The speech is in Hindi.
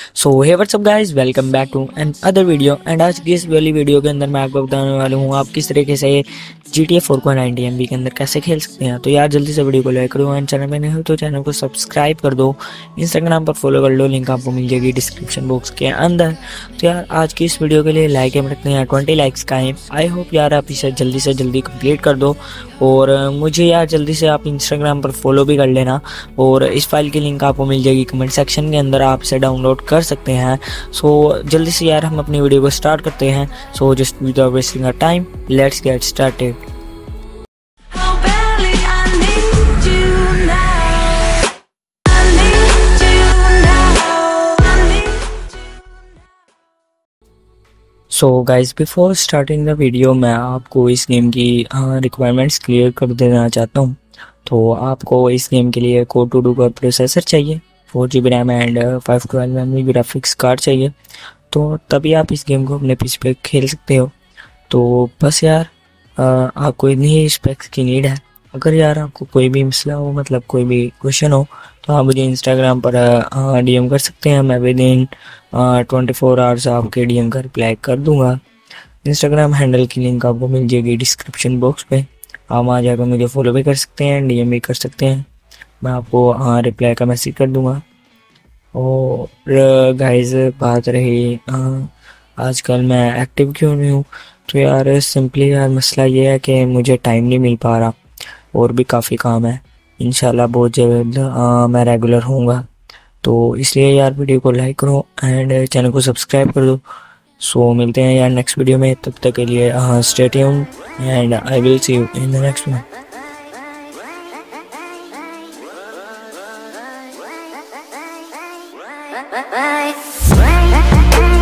So hey what's up guys, welcome back to another video. And आज की इस वाली वीडियो के अंदर मैं आपको बताने वाला हूँ आप किस तरीके से GTA 4.90 MB के अंदर कैसे खेल सकते हैं। तो यार जल्दी से वीडियो को लाइक करो एंड चैनल में नए हो तो चैनल को सब्सक्राइब कर दो, इंस्टाग्राम पर फॉलो कर लो, लिंक आपको मिल जाएगी डिस्क्रिप्शन बॉक्स के अंदर। तो यार आज की इस वीडियो के लिए लाइक हम रखते हैं 20 लाइक्स का है। आई होप यार आप इसे जल्दी से जल्दी कंप्लीट कर दो और मुझे यार जल्दी से आप इंस्टाग्राम पर फॉलो भी कर लेना। और इस फाइल की लिंक आपको मिल जाएगी कमेंट सेक्शन के अंदर, आप इसे डाउनलोड कर सकते हैं। सो जल्दी से यार हम अपनी वीडियो को स्टार्ट करते हैं। So just without wasting our time, let's get started. So guys before starting the video मैं आपको इस गेम की रिक्वायरमेंट्स क्लियर कर देना चाहता हूँ। तो आपको इस गेम के लिए कोर 2 का प्रोसेसर चाहिए, 4 GB RAM and 512 MB graphics card चाहिए। तो तभी आप इस गेम को अपने पीसी पे खेल सकते हो। तो बस यार आपको इतनी ही स्पेक्स की नीड है। अगर यार आपको कोई भी मसला हो, मतलब कोई भी क्वेश्चन हो, तो आप मुझे इंस्टाग्राम पर DM कर सकते हैं। मैं विद इन 24 आवर्स आपके DM का रिप्लाई कर दूंगा। इंस्टाग्राम हैंडल की लिंक आपको मिल जाएगी डिस्क्रिप्शन बॉक्स पे। आप वहाँ जाकर मुझे फॉलो भी कर सकते हैं, DM भी कर सकते हैं। मैं आपको रिप्लाई का मैसेज कर दूंगा। और गाइस बात रही आजकल मैं एक्टिव क्यों नहीं हूँ, तो यार सिंपली यार मसला ये है कि मुझे टाइम नहीं मिल पा रहा और भी काफ़ी काम है। इंशाल्लाह बहुत जल्द मैं रेगुलर होऊंगा। तो इसलिए यार वीडियो को लाइक करो एंड चैनल को सब्सक्राइब कर दो। सो मिलते हैं यार नेक्स्ट वीडियो में, तब तक के लिए stay tuned and I will see you in the next one. Bye.